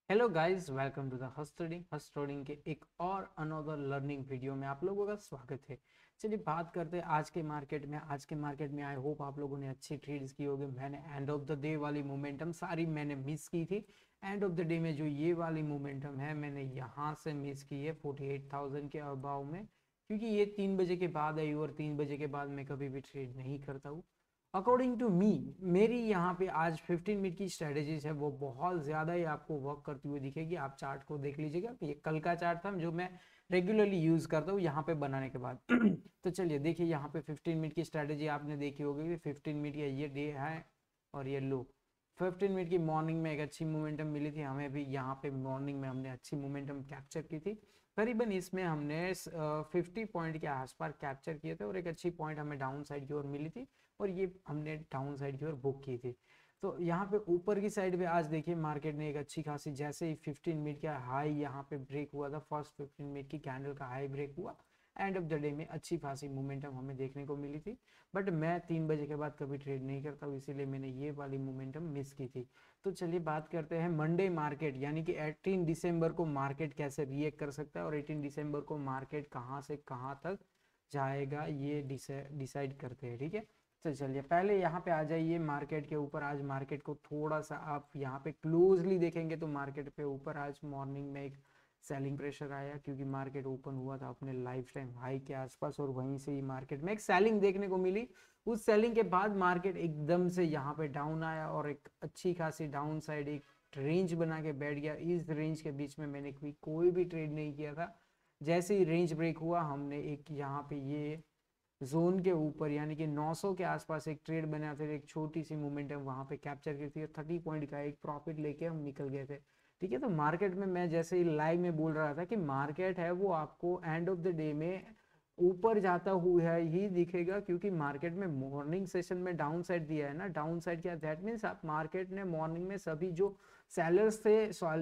Hello guys, welcome to the हस्ट trading के एक और अनदर लर्निंग वीडियो में आप लोगों का स्वागत है। चलिए बात करते हैं आज के मार्केट में आई होप आप लोगों ने अच्छी ट्रेड्स की होगी। मैंने एंड ऑफ द डे वाली मोमेंटम सारी मैंने मिस की थी। एंड ऑफ द डे में जो ये वाली मोमेंटम है मैंने यहाँ से मिस की है 48,000 के अबाव में, क्योंकि ये 3 बजे के बाद आई और 3 बजे के बाद मैं कभी भी ट्रेड नहीं करता हूँ। अकॉर्डिंग टू मी, मेरी यहाँ पे आज 15 मिनट की स्ट्रेटेजीज है वो बहुत ज़्यादा ही आपको वर्क करती हुई दिखेगी। आप चार्ट को देख लीजिएगा, ये कल का चार्ट था जो मैं रेगुलरली यूज़ करता हूँ यहाँ पे बनाने के बाद। तो चलिए देखिए, यहाँ पे 15 मिनट की स्ट्रेटेजी आपने देखी होगी कि 15 मिनट या ये डे है और ये लो। 15 मिनट की मॉर्निंग में एक अच्छी मोमेंटम मिली थी हमें भी, यहाँ पे मॉर्निंग में हमने अच्छी मोमेंटम कैप्चर की थी। करीबन इसमें हमने 50 पॉइंट के आसपास कैप्चर किए थे और एक अच्छी पॉइंट हमें डाउन साइड की ओर मिली थी और ये हमने डाउन साइड की ओर बुक की थी। तो यहाँ पे ऊपर की साइड पे आज देखिए मार्केट ने एक अच्छी खासी, जैसे ही 15 मिनट का हाई यहाँ पे ब्रेक हुआ था, फर्स्ट 15 मिनट की कैंडल का हाई ब्रेक हुआ, एंड ऑफ द डे में अच्छी खासी मोमेंटम हमें देखने को मिली थी। बट मैं 3 बजे के बाद कभी ट्रेड नहीं करता हूँ, इसीलिए मैंने ये वाली मोमेंटम मिस की थी। तो चलिए बात करते हैं मंडे मार्केट, यानी कि 18 दिसंबर को मार्केट कैसे रिएक्ट कर सकता है और 18 दिसंबर को मार्केट कहाँ से कहाँ तक जाएगा ये डिसाइड करते हैं। ठीक है, तो चलिए पहले यहाँ पे आ जाइए मार्केट के ऊपर। आज मार्केट को थोड़ा सा आप यहाँ पे क्लोजली देखेंगे तो मार्केट पे ऊपर आज मॉर्निंग में एक सेलिंग प्रेशर आया, क्योंकि मार्केट ओपन हुआ था अपने लाइफ टाइम हाई के आसपास और वहीं से ही मार्केट में एक सेलिंग देखने को मिली। उस सेलिंग के बाद मार्केट एकदम से यहाँ पे डाउन आया और एक अच्छी खासी डाउन साइड एक रेंज बना के बैठ गया। इस रेंज के बीच में मैंने कोई भी ट्रेड नहीं किया था। जैसे ही रेंज ब्रेक हुआ हमने एक यहाँ पे ये जोन के ऊपर यानी कि 900 के आसपास एक ट्रेड बना था, एक छोटी सी मोमेंटम वहां पे कैप्चर की थी, 30 पॉइंट का एक प्रॉफिट लेके हम निकल गए थे। ठीक है, तो मार्केट में मैं जैसे ही लाइव में बोल रहा था कि मार्केट है वो आपको एंड ऑफ द डे में ऊपर जाता हुआ ही दिखेगा, क्योंकि मार्केट में मॉर्निंग सेशन में डाउन साइड दिया है ना। डाउन साइड क्या, दैट मीन्स आप मार्केट ने मॉर्निंग में सभी जो सेलर्स थे,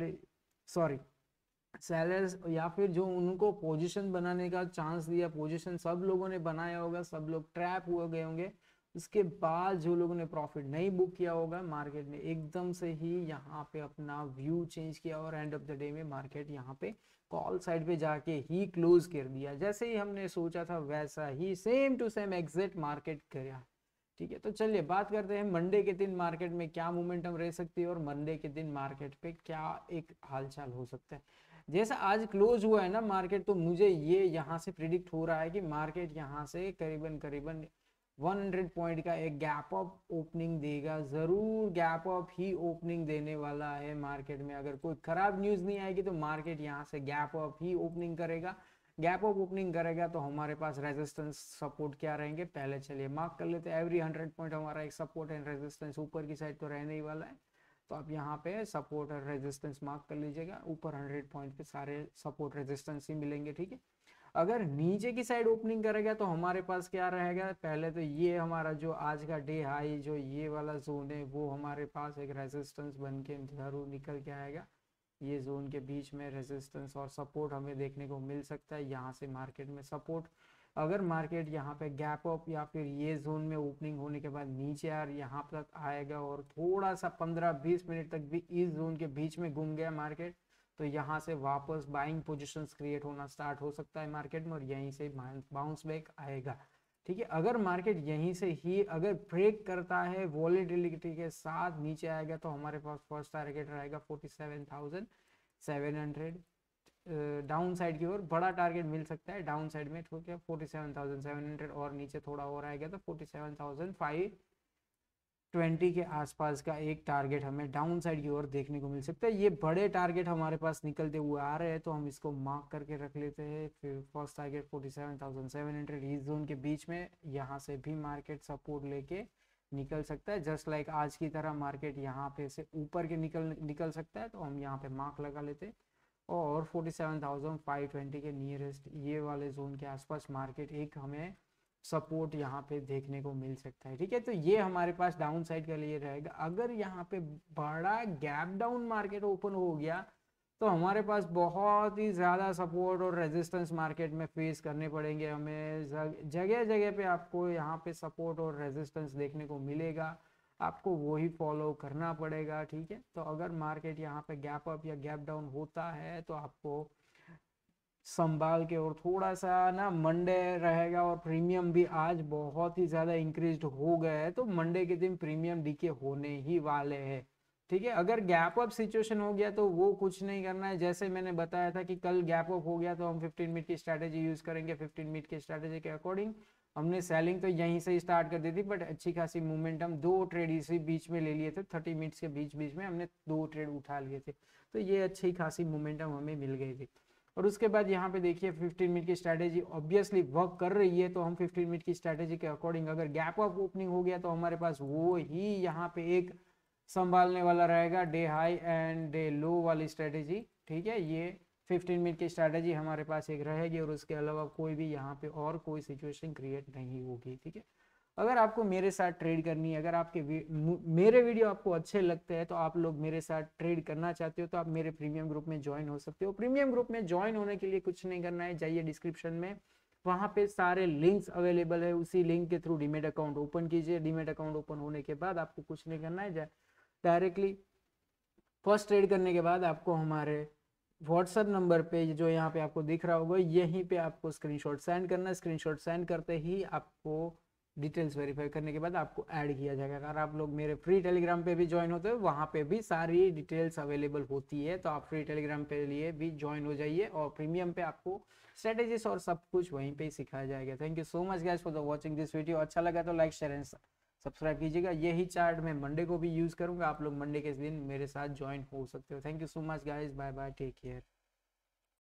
सॉरी सेलर्स या फिर जो उनको पोजीशन बनाने का चांस दिया, पोजीशन सब लोगों ने बनाया होगा, सब लोग ट्रैप हुए गए होंगे। उसके बाद जो लोगों ने प्रॉफिट नहीं बुक किया होगा, मार्केट ने एकदम से ही यहाँ पे अपना व्यू चेंज किया और एंड ऑफ द डे में मार्केट यहाँ पे कॉल साइड पे जाके ही क्लोज कर दिया। जैसे ही हमने सोचा था वैसा ही same to same exit market किया। ठीक है, तो चलिए बात करते हैं मंडे के दिन मार्केट में क्या मोमेंटम रह सकती है और मंडे के दिन मार्केट पे क्या एक हालचाल हो सकता है। जैसा आज क्लोज हुआ है ना मार्केट, तो मुझे ये यहाँ से प्रिडिक्ट हो रहा है कि मार्केट यहाँ से करीबन करीबन 100 पॉइंट का एक गैप अप ओपनिंग देगा, जरूर गैप अप ही ओपनिंग देने वाला है मार्केट में। अगर कोई खराब न्यूज नहीं आएगी तो मार्केट यहाँ से गैप अप ही ओपनिंग करेगा। गैप अप ओपनिंग करेगा तो हमारे पास रेजिस्टेंस सपोर्ट क्या रहेंगे, पहले चलिए मार्क कर लेते हैं। एवरी 100 पॉइंट हमारा एक सपोर्ट एंड रेजिस्टेंस ऊपर की साइड तो रहने ही वाला है। तो आप यहाँ पे सपोर्ट और रेजिस्टेंस मार्क कर लीजिएगा, ऊपर 100 पॉइंट पे सारे सपोर्ट रेजिस्टेंस ही मिलेंगे। ठीक है, अगर नीचे की साइड ओपनिंग करेगा तो हमारे पास क्या रहेगा, पहले तो ये हमारा जो आज का डे हाई जो ये वाला जोन है वो हमारे पास एक रेजिस्टेंस बन के जरूर निकल के आएगा। ये जोन के बीच में रेजिस्टेंस और सपोर्ट हमें देखने को मिल सकता है। यहाँ से मार्केट में सपोर्ट, अगर मार्केट यहाँ पे गैप अप या फिर ये जोन में ओपनिंग होने के बाद नीचे यार यहाँ तक आएगा और थोड़ा सा 15-20 मिनट तक भी इस जोन के बीच में घूम गया मार्केट, तो यहाँ से वापस बाइंग पोजीशंस क्रिएट होना स्टार्ट हो सकता है मार्केट में और यहीं से बाउंस बैक आएगा। ठीक है, अगर मार्केट यहीं से ही अगर ब्रेक करता है वॉलेटिलिटी के साथ नीचे आएगा तो हमारे पास फर्स्ट टारगेट रहेगा 47,700। डाउन साइड की ओर बड़ा टारगेट मिल सकता है डाउन साइड में, ठीक है 47,700 और नीचे थोड़ा और आएगा तो 47,520 के आसपास का एक टारगेट हमें डाउन साइड की ओर देखने को मिल सकता है। ये बड़े टारगेट हमारे पास निकलते हुए आ रहे हैं तो हम इसको मार्क करके रख लेते हैं। फिर फर्स्ट टारगेट 47,700 इस जोन के बीच में, यहाँ से भी मार्केट सपोर्ट लेके निकल सकता है, जस्ट लाइक आज की तरह मार्केट यहाँ पे से ऊपर के निकल सकता है। तो हम यहाँ पे मार्क लगा लेते हैं और 47,520 के नियरेस्ट ये वाले जोन के आसपास मार्केट एक हमें सपोर्ट यहाँ पे देखने को मिल सकता है। ठीक है, तो ये हमारे पास डाउन साइड के लिए रहेगा। अगर यहाँ पे बड़ा गैप डाउन मार्केट ओपन हो गया तो हमारे पास बहुत ही ज़्यादा सपोर्ट और रेजिस्टेंस मार्केट में फेस करने पड़ेंगे हमें। जगह जगह पे आपको यहाँ पे सपोर्ट और रेजिस्टेंस देखने को मिलेगा। आपको वही फॉलो करना पड़ेगा, ठीक है। तो अगर मार्केट यहाँ पे गैप अप या गैप डाउन होता है तो आपको संभाल के, और थोड़ा सा ना मंडे रहेगा, और प्रीमियम भी आज बहुत ही ज्यादा इंक्रीज हो गया है, तो मंडे के दिन प्रीमियम डीके होने ही वाले हैं, ठीक है। अगर गैप अप सिचुएशन हो गया तो वो कुछ नहीं करना है, जैसे मैंने बताया था कि कल गैप अप हो गया तो हम 15 मिनट की स्ट्रैटेजी यूज करेंगे। 15 मिनट की स्ट्रैटेजी के अकॉर्डिंग हमने सेलिंग तो यहीं से स्टार्ट कर दी थी, बट अच्छी खासी मोमेंटम, 2 ट्रेड इसी बीच में ले लिए थे, 30 मिनट्स के बीच बीच में हमने 2 ट्रेड उठा लिए थे, तो ये अच्छी खासी मोमेंटम हमें मिल गई थी। और उसके बाद यहाँ पे देखिए 15 मिनट की स्ट्रैटेजी ऑब्वियसली वर्क कर रही है, तो हम 15 मिनट की स्ट्रैटेजी के अकॉर्डिंग अगर गैप अप ओपनिंग हो गया तो हमारे पास वो ही यहाँ पे एक संभालने वाला रहेगा, day high and day low वाली स्ट्रैटेजी, ठीक है। ये 15 मिनट की स्ट्रैटेजी हमारे पास एक रहेगी, और उसके अलावा कोई भी यहाँ पे और कोई सिचुएशन क्रिएट नहीं होगी, ठीक है। अगर आपको मेरे साथ ट्रेड करनी है, अगर आपके मेरे वीडियो आपको अच्छे लगते हैं, तो आप लोग मेरे साथ ट्रेड करना चाहते हो तो आप मेरे प्रीमियम ग्रुप में ज्वाइन हो सकते हो। प्रीमियम ग्रुप में ज्वाइन होने के लिए कुछ नहीं करना है, जाइए डिस्क्रिप्शन में, वहां पे सारे लिंक्स अवेलेबल है, उसी लिंक के थ्रू डीमेट अकाउंट ओपन कीजिए। डीमेट अकाउंट ओपन होने के बाद आपको कुछ नहीं करना है, डायरेक्टली फर्स्ट ट्रेड करने के बाद आपको हमारे व्हाट्सएप नंबर पे जो यहाँ पे आपको दिख रहा होगा, यहीं पे आपको स्क्रीनशॉट सेंड करना है। स्क्रीनशॉट सेंड करते ही आपको डिटेल्स वेरीफाई करने के बाद आपको ऐड किया जाएगा। अगर आप लोग मेरे फ्री टेलीग्राम पे भी ज्वाइन होते हो, वहाँ पे भी सारी डिटेल्स अवेलेबल होती है, तो आप फ्री टेलीग्राम पे लिए भी ज्वाइन हो जाइए, और प्रीमियम पे आपको स्ट्रेटेजीज और सब कुछ वहीं पे ही सिखाया जाएगा। Thank you so much guys for the watching this video. अच्छा लगा तो लाइक शेयर एंड सब्सक्राइब कीजिएगा। यही चार्ट मैं मंडे को भी यूज करूंगा, आप लोग मंडे के दिन मेरे साथ ज्वाइन हो सकते हो। Thank you so much guys, bye bye, take care.